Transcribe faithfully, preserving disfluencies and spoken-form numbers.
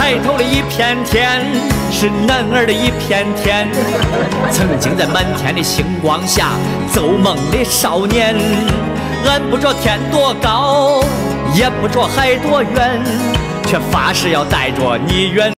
抬头的一片天，是男儿的一片天。曾经在满天的星光下奏梦的少年，俺不着天多高，也不着海多远，却发誓要带着你远。